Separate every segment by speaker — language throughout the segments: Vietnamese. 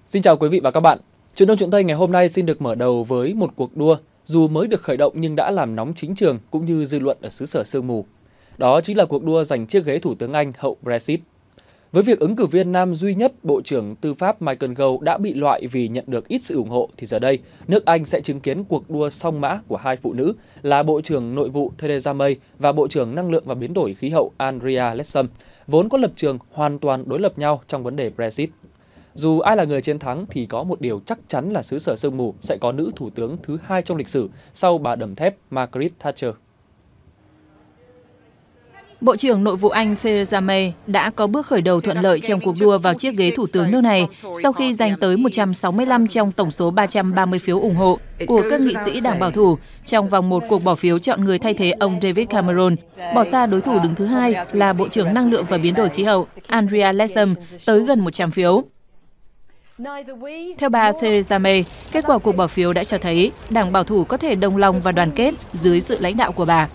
Speaker 1: Xin chào quý vị và các bạn. Truyền thông Chuyện Tây ngày hôm nay xin được mở đầu với một cuộc đua dù mới được khởi động nhưng đã làm nóng chính trường cũng như dư luận ở xứ sở sương mù. Đó chính là cuộc đua giành chiếc ghế Thủ tướng Anh hậu Brexit. Với việc ứng cử viên nam duy nhất, Bộ trưởng Tư pháp Michael Gove đã bị loại vì nhận được ít sự ủng hộ, thì giờ đây, nước Anh sẽ chứng kiến cuộc đua song mã của hai phụ nữ là Bộ trưởng Nội vụ Theresa May và Bộ trưởng Năng lượng và Biến đổi khí hậu Andrea Leadsom, vốn có lập trường hoàn toàn đối lập nhau trong vấn đề Brexit. Dù ai là người chiến thắng thì có một điều chắc chắn là xứ sở sương mù sẽ có nữ thủ tướng thứ hai trong lịch sử sau bà đầm thép Margaret Thatcher.
Speaker 2: Bộ trưởng Nội vụ Anh Theresa May đã có bước khởi đầu thuận lợi trong cuộc đua vào chiếc ghế thủ tướng nước này sau khi giành tới 165 trong tổng số 330 phiếu ủng hộ của các nghị sĩ Đảng Bảo thủ trong vòng một cuộc bỏ phiếu chọn người thay thế ông David Cameron, bỏ xa đối thủ đứng thứ hai là Bộ trưởng Năng lượng và Biến đổi khí hậu Andrea Leadsom tới gần 100 phiếu. Theo bà Theresa May, kết quả cuộc bỏ phiếu đã cho thấy Đảng Bảo thủ có thể đồng lòng và đoàn kết dưới sự lãnh đạo của bà.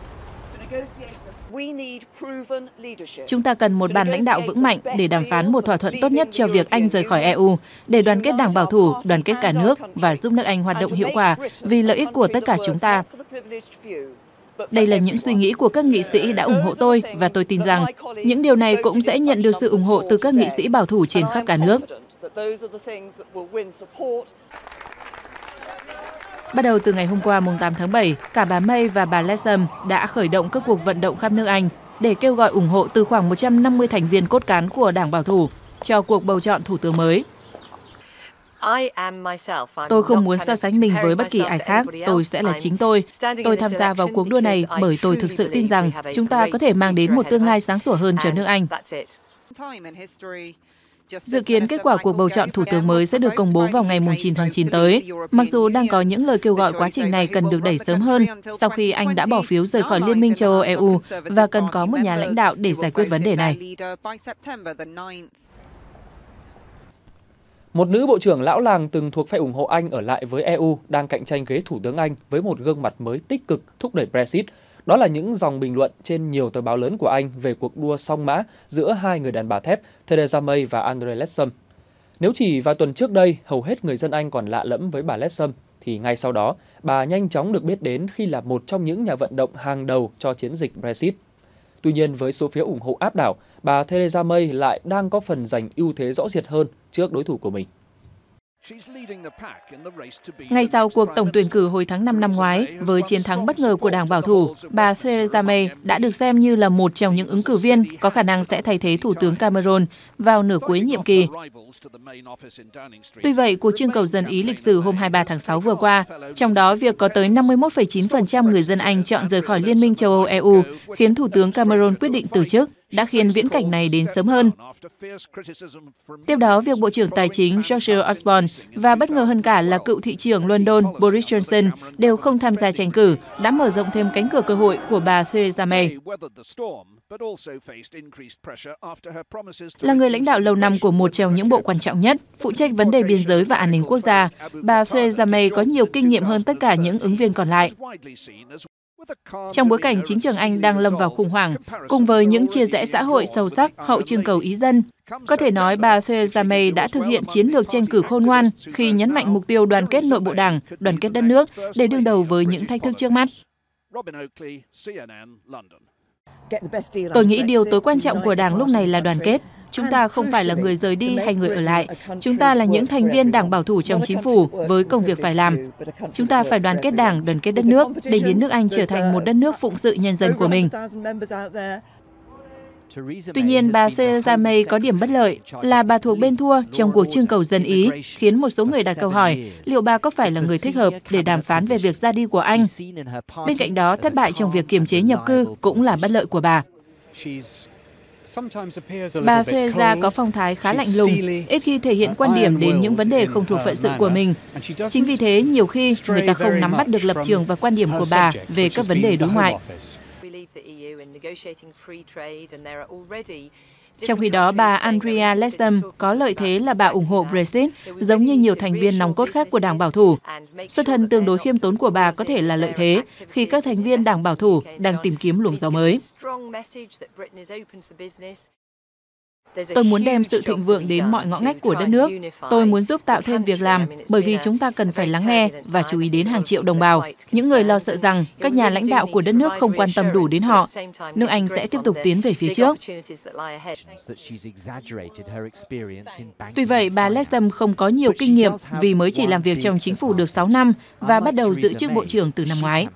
Speaker 2: Chúng ta cần một ban lãnh đạo vững mạnh để đàm phán một thỏa thuận tốt nhất cho việc Anh rời khỏi EU, để đoàn kết Đảng Bảo thủ, đoàn kết cả nước và giúp nước Anh hoạt động hiệu quả vì lợi ích của tất cả chúng ta. Đây là những suy nghĩ của các nghị sĩ đã ủng hộ tôi và tôi tin rằng những điều này cũng sẽ nhận được sự ủng hộ từ các nghị sĩ bảo thủ trên khắp cả nước. Bắt đầu từ ngày hôm qua, mùng 8 tháng 7, cả bà May và bà Leadsom đã khởi động các cuộc vận động khắp nước Anh để kêu gọi ủng hộ từ khoảng 150 thành viên cốt cán của Đảng Bảo thủ cho cuộc bầu chọn thủ tướng mới. Tôi không muốn so sánh mình với bất kỳ ai khác, tôi sẽ là chính tôi. Tôi tham gia vào cuộc đua này bởi tôi thực sự tin rằng chúng ta có thể mang đến một tương lai sáng sủa hơn cho nước Anh. Dự kiến kết quả cuộc bầu chọn thủ tướng mới sẽ được công bố vào ngày 9 tháng 9 tới, mặc dù đang có những lời kêu gọi quá trình này cần được đẩy sớm hơn sau khi Anh đã bỏ phiếu rời khỏi Liên minh châu Âu EU và cần có một nhà lãnh đạo để giải quyết vấn đề này.
Speaker 1: Một nữ bộ trưởng lão làng từng thuộc phe ủng hộ Anh ở lại với EU đang cạnh tranh ghế Thủ tướng Anh với một gương mặt mới tích cực thúc đẩy Brexit. Đó là những dòng bình luận trên nhiều tờ báo lớn của Anh về cuộc đua song mã giữa hai người đàn bà thép Theresa May và Andrea Leadsom. Nếu chỉ vài tuần trước đây, hầu hết người dân Anh còn lạ lẫm với bà Leadsom, thì ngay sau đó, bà nhanh chóng được biết đến khi là một trong những nhà vận động hàng đầu cho chiến dịch Brexit. Tuy nhiên, với số phiếu ủng hộ áp đảo, bà Theresa May lại đang có phần giành ưu thế rõ rệt hơn trước đối thủ của mình.
Speaker 2: Ngay sau cuộc tổng tuyển cử hồi tháng 5 năm ngoái, với chiến thắng bất ngờ của Đảng Bảo thủ, bà Theresa May đã được xem như là một trong những ứng cử viên có khả năng sẽ thay thế Thủ tướng Cameron vào nửa cuối nhiệm kỳ. Tuy vậy, cuộc trưng cầu dân ý lịch sử hôm 23 tháng 6 vừa qua, trong đó việc có tới 51,9% người dân Anh chọn rời khỏi Liên minh châu Âu EU, khiến Thủ tướng Cameron quyết định từ chức, đã khiến viễn cảnh này đến sớm hơn. Tiếp đó, việc Bộ trưởng Tài chính George Osborne và bất ngờ hơn cả là cựu thị trưởng London Boris Johnson đều không tham gia tranh cử, đã mở rộng thêm cánh cửa cơ hội của bà Theresa May. Là người lãnh đạo lâu năm của một trong những bộ quan trọng nhất, phụ trách vấn đề biên giới và an ninh quốc gia, bà Theresa May có nhiều kinh nghiệm hơn tất cả những ứng viên còn lại. Trong bối cảnh chính trường Anh đang lâm vào khủng hoảng, cùng với những chia rẽ xã hội sâu sắc hậu trưng cầu ý dân, có thể nói bà Theresa May đã thực hiện chiến lược tranh cử khôn ngoan khi nhấn mạnh mục tiêu đoàn kết nội bộ đảng, đoàn kết đất nước để đương đầu với những thách thức trước mắt. Tôi nghĩ điều tối quan trọng của Đảng lúc này là đoàn kết. Chúng ta không phải là người rời đi hay người ở lại. Chúng ta là những thành viên Đảng Bảo thủ trong chính phủ với công việc phải làm. Chúng ta phải đoàn kết Đảng, đoàn kết đất nước để biến nước Anh trở thành một đất nước phụng sự nhân dân của mình. Tuy nhiên, bà Theresa May có điểm bất lợi là bà thuộc bên thua trong cuộc trưng cầu dân Ý, khiến một số người đặt câu hỏi liệu bà có phải là người thích hợp để đàm phán về việc ra đi của Anh. Bên cạnh đó, thất bại trong việc kiềm chế nhập cư cũng là bất lợi của bà. Bà Theresa có phong thái khá lạnh lùng, ít khi thể hiện quan điểm đến những vấn đề không thuộc phận sự của mình. Chính vì thế, nhiều khi người ta không nắm bắt được lập trường và quan điểm của bà về các vấn đề đối ngoại. Trong khi đó, bà Andrea Leadsom có lợi thế là bà ủng hộ Brexit, giống như nhiều thành viên nòng cốt khác của Đảng Bảo thủ. Xuất thân tương đối khiêm tốn của bà có thể là lợi thế khi các thành viên Đảng Bảo thủ đang tìm kiếm luồng gió mới. Tôi muốn đem sự thịnh vượng đến mọi ngõ ngách của đất nước. Tôi muốn giúp tạo thêm việc làm, bởi vì chúng ta cần phải lắng nghe và chú ý đến hàng triệu đồng bào. Những người lo sợ rằng các nhà lãnh đạo của đất nước không quan tâm đủ đến họ. Nước Anh sẽ tiếp tục tiến về phía trước. Tuy vậy, bà Letham không có nhiều kinh nghiệm vì mới chỉ làm việc trong chính phủ được 6 năm và bắt đầu giữ chức bộ trưởng từ năm ngoái.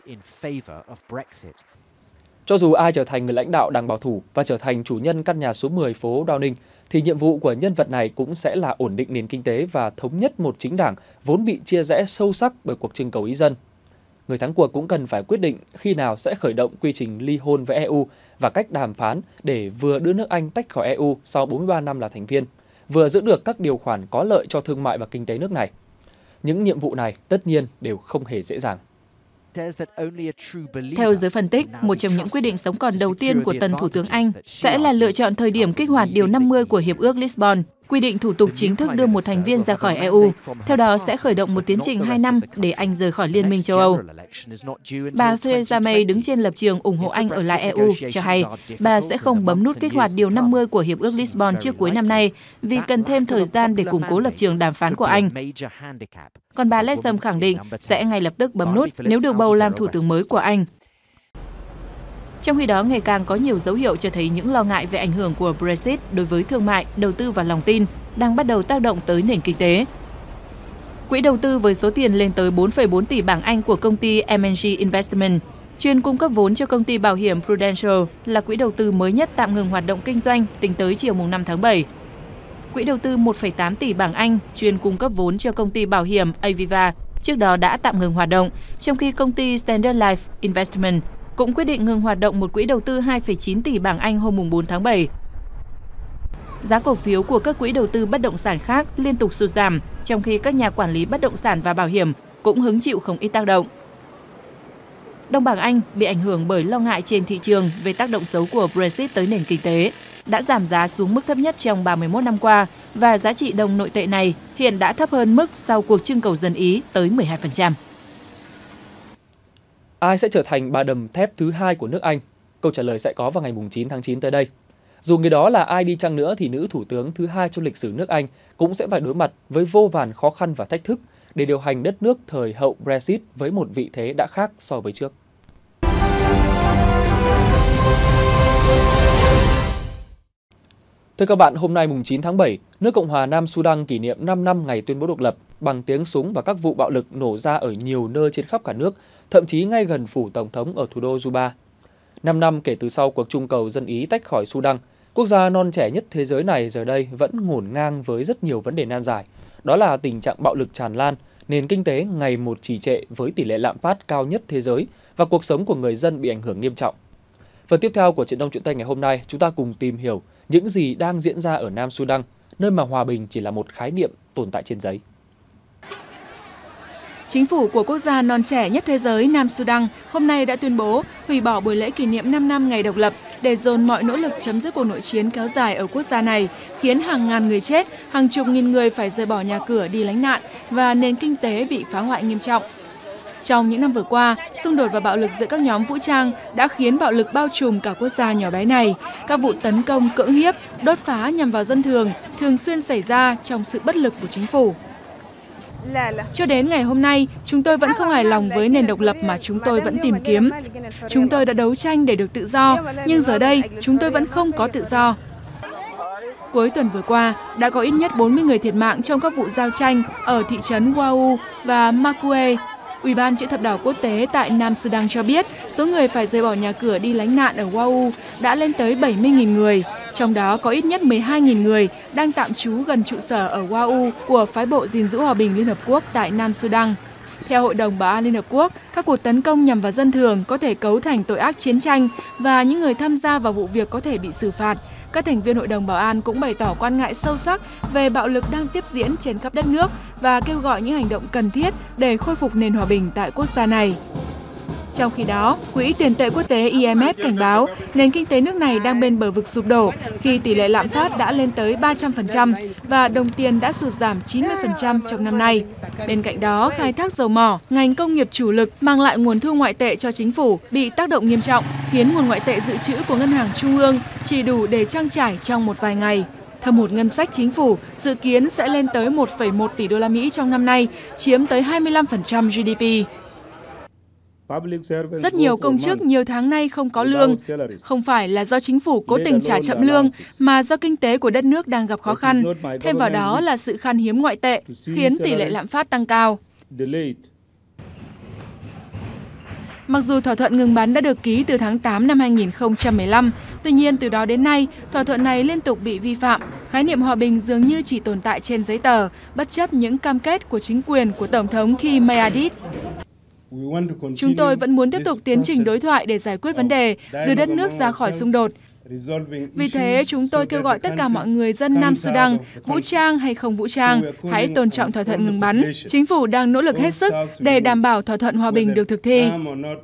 Speaker 1: Cho dù ai trở thành người lãnh đạo đảng bảo thủ và trở thành chủ nhân căn nhà số 10 phố Downing, thì nhiệm vụ của nhân vật này cũng sẽ là ổn định nền kinh tế và thống nhất một chính đảng vốn bị chia rẽ sâu sắc bởi cuộc trưng cầu ý dân. Người thắng cuộc cũng cần phải quyết định khi nào sẽ khởi động quy trình ly hôn với EU và cách đàm phán để vừa đưa nước Anh tách khỏi EU sau 43 năm là thành viên, vừa giữ được các điều khoản có lợi cho thương mại và kinh tế nước này. Những nhiệm vụ này tất nhiên đều không hề dễ dàng.
Speaker 2: Theo giới phân tích, một trong những quyết định sống còn đầu tiên của tân Thủ tướng Anh sẽ là lựa chọn thời điểm kích hoạt Điều 50 của Hiệp ước Lisbon, quy định thủ tục chính thức đưa một thành viên ra khỏi EU. Theo đó sẽ khởi động một tiến trình 2 năm để Anh rời khỏi Liên minh châu Âu. Bà Theresa May đứng trên lập trường ủng hộ Anh ở lại EU, cho hay bà sẽ không bấm nút kích hoạt Điều 50 của Hiệp ước Lisbon trước cuối năm nay vì cần thêm thời gian để củng cố lập trường đàm phán của Anh. Còn bà Letham khẳng định sẽ ngay lập tức bấm nút nếu được bầu làm thủ tướng mới của Anh. Trong khi đó, ngày càng có nhiều dấu hiệu cho thấy những lo ngại về ảnh hưởng của Brexit đối với thương mại, đầu tư và lòng tin đang bắt đầu tác động tới nền kinh tế. Quỹ đầu tư với số tiền lên tới 4,4 tỷ bảng Anh của công ty M&G Investment, chuyên cung cấp vốn cho công ty bảo hiểm Prudential, là quỹ đầu tư mới nhất tạm ngừng hoạt động kinh doanh tính tới chiều 5 tháng 7. Quỹ đầu tư 1,8 tỷ bảng Anh, chuyên cung cấp vốn cho công ty bảo hiểm Aviva, trước đó đã tạm ngừng hoạt động, trong khi công ty Standard Life Investment cũng quyết định ngừng hoạt động một quỹ đầu tư 2,9 tỷ bảng Anh hôm 4 tháng 7. Giá cổ phiếu của các quỹ đầu tư bất động sản khác liên tục sụt giảm, trong khi các nhà quản lý bất động sản và bảo hiểm cũng hứng chịu không ít tác động. Đồng bảng Anh bị ảnh hưởng bởi lo ngại trên thị trường về tác động xấu của Brexit tới nền kinh tế, đã giảm giá xuống mức thấp nhất trong 31 năm qua và giá trị đồng nội tệ này hiện đã thấp hơn mức sau cuộc trưng cầu dân Ý tới 12%.
Speaker 1: Ai sẽ trở thành bà đầm thép thứ 2 của nước Anh? Câu trả lời sẽ có vào ngày 9 tháng 9 tới đây. Dù người đó là ai đi chăng nữa thì nữ thủ tướng thứ 2 trong lịch sử nước Anh cũng sẽ phải đối mặt với vô vàn khó khăn và thách thức để điều hành đất nước thời hậu Brexit với một vị thế đã khác so với trước. Thưa các bạn, hôm nay 9 tháng 7, nước Cộng hòa Nam Sudan kỷ niệm 5 năm ngày tuyên bố độc lập bằng tiếng súng và các vụ bạo lực nổ ra ở nhiều nơi trên khắp cả nước, thậm chí ngay gần phủ Tổng thống ở thủ đô Juba. 5 năm kể từ sau cuộc trưng cầu dân Ý tách khỏi Sudan, quốc gia non trẻ nhất thế giới này giờ đây vẫn ngổn ngang với rất nhiều vấn đề nan giải. Đó là tình trạng bạo lực tràn lan, nền kinh tế ngày một trì trệ với tỷ lệ lạm phát cao nhất thế giới và cuộc sống của người dân bị ảnh hưởng nghiêm trọng. Phần tiếp theo của Chuyện Đông Chuyện Tây ngày hôm nay, chúng ta cùng tìm hiểu những gì đang diễn ra ở Nam Sudan, nơi mà hòa bình chỉ là một khái niệm tồn tại trên giấy.
Speaker 3: Chính phủ của quốc gia non trẻ nhất thế giới Nam Sudan hôm nay đã tuyên bố hủy bỏ buổi lễ kỷ niệm 5 năm ngày độc lập để dồn mọi nỗ lực chấm dứt cuộc nội chiến kéo dài ở quốc gia này, khiến hàng ngàn người chết, hàng chục nghìn người phải rời bỏ nhà cửa đi lánh nạn và nền kinh tế bị phá hoại nghiêm trọng. Trong những năm vừa qua, xung đột và bạo lực giữa các nhóm vũ trang đã khiến bạo lực bao trùm cả quốc gia nhỏ bé này. Các vụ tấn công cưỡng hiếp, đốt phá nhằm vào dân thường xuyên xảy ra trong sự bất lực của chính phủ. Cho đến ngày hôm nay, chúng tôi vẫn không hài lòng với nền độc lập mà chúng tôi vẫn tìm kiếm. Chúng tôi đã đấu tranh để được tự do, nhưng giờ đây chúng tôi vẫn không có tự do. Cuối tuần vừa qua, đã có ít nhất 40 người thiệt mạng trong các vụ giao tranh ở thị trấn Wau và Makue. Ủy ban Chữ thập đỏ quốc tế tại Nam Sudan cho biết số người phải rời bỏ nhà cửa đi lánh nạn ở Wau đã lên tới 70.000 người. Trong đó có ít nhất 12.000 người đang tạm trú gần trụ sở ở Wau của phái bộ gìn giữ hòa bình Liên Hợp Quốc tại Nam Sudan. Theo Hội đồng Bảo an Liên Hợp Quốc, các cuộc tấn công nhằm vào dân thường có thể cấu thành tội ác chiến tranh và những người tham gia vào vụ việc có thể bị xử phạt. Các thành viên Hội đồng Bảo an cũng bày tỏ quan ngại sâu sắc về bạo lực đang tiếp diễn trên khắp đất nước và kêu gọi những hành động cần thiết để khôi phục nền hòa bình tại quốc gia này. Trong khi đó, Quỹ tiền tệ quốc tế IMF cảnh báo nền kinh tế nước này đang bên bờ vực sụp đổ khi tỷ lệ lạm phát đã lên tới 300% và đồng tiền đã sụt giảm 90% trong năm nay. Bên cạnh đó, khai thác dầu mỏ, ngành công nghiệp chủ lực mang lại nguồn thu ngoại tệ cho chính phủ bị tác động nghiêm trọng, khiến nguồn ngoại tệ dự trữ của Ngân hàng Trung ương chỉ đủ để trang trải trong một vài ngày. Thâm hụt ngân sách chính phủ dự kiến sẽ lên tới 1,1 tỷ đô la Mỹ trong năm nay, chiếm tới 25% GDP. Rất nhiều công chức nhiều tháng nay không có lương, không phải là do chính phủ cố tình trả chậm lương, mà do kinh tế của đất nước đang gặp khó khăn. Thêm vào đó là sự khan hiếm ngoại tệ, khiến tỷ lệ lạm phát tăng cao. Mặc dù thỏa thuận ngừng bắn đã được ký từ tháng 8 năm 2015, tuy nhiên từ đó đến nay, thỏa thuận này liên tục bị vi phạm. Khái niệm hòa bình dường như chỉ tồn tại trên giấy tờ, bất chấp những cam kết của chính quyền của Tổng thống Kim Mayadit. Chúng tôi vẫn muốn tiếp tục tiến trình đối thoại để giải quyết vấn đề, đưa đất nước ra khỏi xung đột. Vì thế, chúng tôi kêu gọi tất cả mọi người dân Nam Sudan, vũ trang hay không vũ trang, hãy tôn trọng thỏa thuận ngừng bắn. Chính phủ đang nỗ lực hết sức để đảm bảo thỏa thuận hòa bình được thực thi.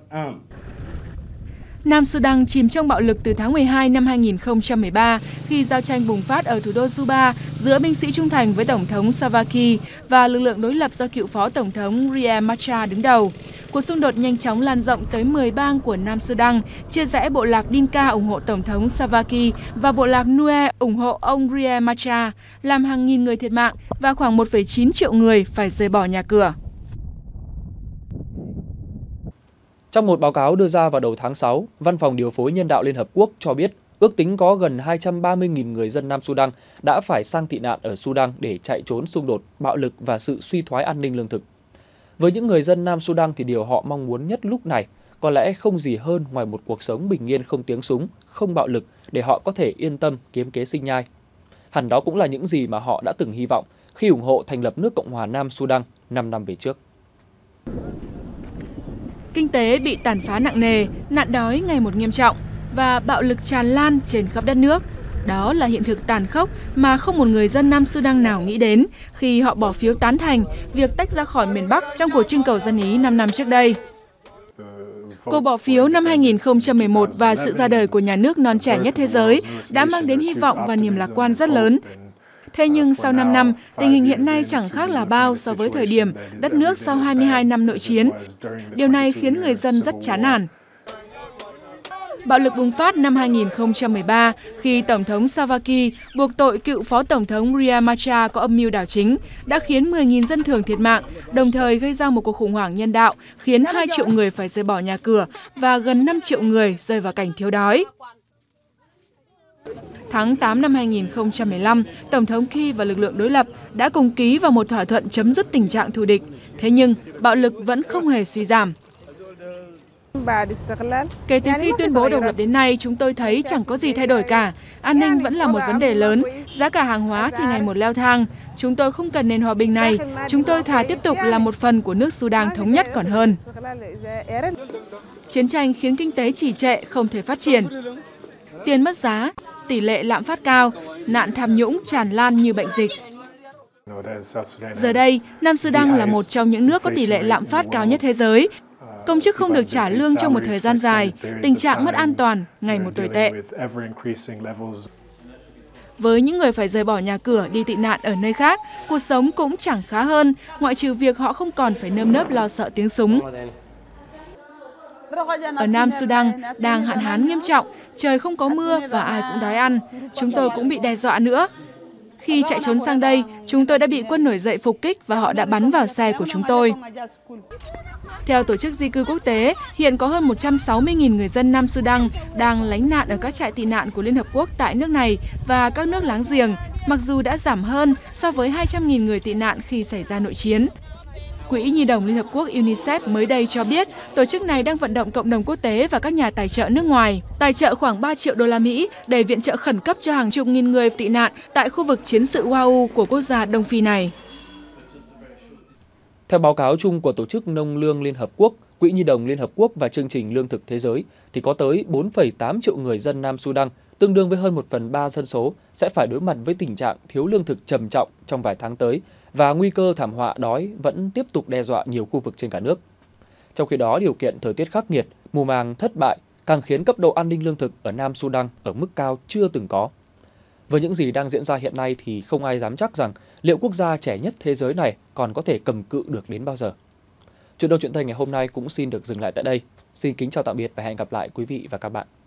Speaker 3: Nam Sudan chìm trong bạo lực từ tháng 12 năm 2013 khi giao tranh bùng phát ở thủ đô Juba giữa binh sĩ trung thành với Tổng thống Salva Kiir và lực lượng đối lập do cựu Phó Tổng thống Riek Machar đứng đầu. Cuộc xung đột nhanh chóng lan rộng tới 10 bang của Nam Sudan, chia rẽ bộ lạc Dinka ủng hộ Tổng thống Salva Kiir và bộ lạc Nuer ủng hộ ông Riek Machar, làm hàng nghìn người thiệt mạng và khoảng 1,9 triệu người phải rời bỏ nhà cửa.
Speaker 1: Trong một báo cáo đưa ra vào đầu tháng 6, Văn phòng Điều phối Nhân đạo Liên Hợp Quốc cho biết ước tính có gần 230.000 người dân Nam Sudan đã phải sang tị nạn ở Sudan để chạy trốn xung đột, bạo lực và sự suy thoái an ninh lương thực. Với những người dân Nam Sudan thì điều họ mong muốn nhất lúc này có lẽ không gì hơn ngoài một cuộc sống bình yên không tiếng súng, không bạo lực để họ có thể yên tâm kiếm kế sinh nhai. Hẳn đó cũng là những gì mà họ đã từng hy vọng khi ủng hộ thành lập nước Cộng hòa Nam Sudan 5 năm về trước.
Speaker 3: Kinh tế bị tàn phá nặng nề, nạn đói ngày một nghiêm trọng và bạo lực tràn lan trên khắp đất nước. Đó là hiện thực tàn khốc mà không một người dân Nam Sudan nào nghĩ đến khi họ bỏ phiếu tán thành việc tách ra khỏi miền Bắc trong cuộc trưng cầu dân Ý 5 năm trước đây. Cuộc bỏ phiếu năm 2011 và sự ra đời của nhà nước non trẻ nhất thế giới đã mang đến hy vọng và niềm lạc quan rất lớn. Thế nhưng sau 5 năm, tình hình hiện nay chẳng khác là bao so với thời điểm đất nước sau 22 năm nội chiến. Điều này khiến người dân rất chán nản. Bạo lực bùng phát năm 2013 khi Tổng thống Salva Kiir buộc tội cựu Phó Tổng thống Riek Machar có âm mưu đảo chính đã khiến 10.000 dân thường thiệt mạng, đồng thời gây ra một cuộc khủng hoảng nhân đạo khiến 2 triệu người phải rời bỏ nhà cửa và gần 5 triệu người rơi vào cảnh thiếu đói. Tháng 8 năm 2015, Tổng thống Kiir và lực lượng đối lập đã cùng ký vào một thỏa thuận chấm dứt tình trạng thù địch. Thế nhưng, bạo lực vẫn không hề suy giảm. Kể từ khi tuyên bố độc lập đến nay, chúng tôi thấy chẳng có gì thay đổi cả. An ninh vẫn là một vấn đề lớn, giá cả hàng hóa thì ngày một leo thang. Chúng tôi không cần nền hòa bình này, chúng tôi thà tiếp tục là một phần của nước Sudan thống nhất còn hơn. Chiến tranh khiến kinh tế trì trệ, không thể phát triển. Tiền mất giá, tỷ lệ lạm phát cao, nạn tham nhũng tràn lan như bệnh dịch. Giờ đây, Nam Sudan là một trong những nước có tỷ lệ lạm phát cao nhất thế giới. Công chức không được trả lương trong một thời gian dài, tình trạng mất an toàn ngày một tồi tệ. Với những người phải rời bỏ nhà cửa đi tị nạn ở nơi khác, cuộc sống cũng chẳng khá hơn, ngoại trừ việc họ không còn phải nơm nớp lo sợ tiếng súng. Ở Nam Sudan đang hạn hán nghiêm trọng, trời không có mưa và ai cũng đói ăn. Chúng tôi cũng bị đe dọa nữa. Khi chạy trốn sang đây, chúng tôi đã bị quân nổi dậy phục kích và họ đã bắn vào xe của chúng tôi. Theo Tổ chức Di cư Quốc tế, hiện có hơn 160.000 người dân Nam Sudan đang lánh nạn ở các trại tị nạn của Liên Hợp Quốc tại nước này và các nước láng giềng, mặc dù đã giảm hơn so với 200.000 người tị nạn khi xảy ra nội chiến. Quỹ Nhi đồng Liên Hợp Quốc UNICEF mới đây cho biết tổ chức này đang vận động cộng đồng quốc tế và các nhà tài trợ nước ngoài tài trợ khoảng 3 triệu đô la Mỹ để viện trợ khẩn cấp cho hàng chục nghìn người tị nạn tại khu vực chiến sự Wau của quốc gia Đông Phi này.
Speaker 1: Theo báo cáo chung của Tổ chức Nông lương Liên Hợp Quốc, Quỹ Nhi đồng Liên Hợp Quốc và Chương trình Lương thực Thế giới, thì có tới 4,8 triệu người dân Nam Sudan, tương đương với hơn 1/3 dân số, sẽ phải đối mặt với tình trạng thiếu lương thực trầm trọng trong vài tháng tới và nguy cơ thảm họa đói vẫn tiếp tục đe dọa nhiều khu vực trên cả nước. Trong khi đó, điều kiện thời tiết khắc nghiệt, mùa màng thất bại càng khiến cấp độ an ninh lương thực ở Nam Sudan ở mức cao chưa từng có. Với những gì đang diễn ra hiện nay thì không ai dám chắc rằng liệu quốc gia trẻ nhất thế giới này còn có thể cầm cự được đến bao giờ. Chuyện đâu chuyện Tây ngày hôm nay cũng xin được dừng lại tại đây. Xin kính chào tạm biệt và hẹn gặp lại quý vị và các bạn.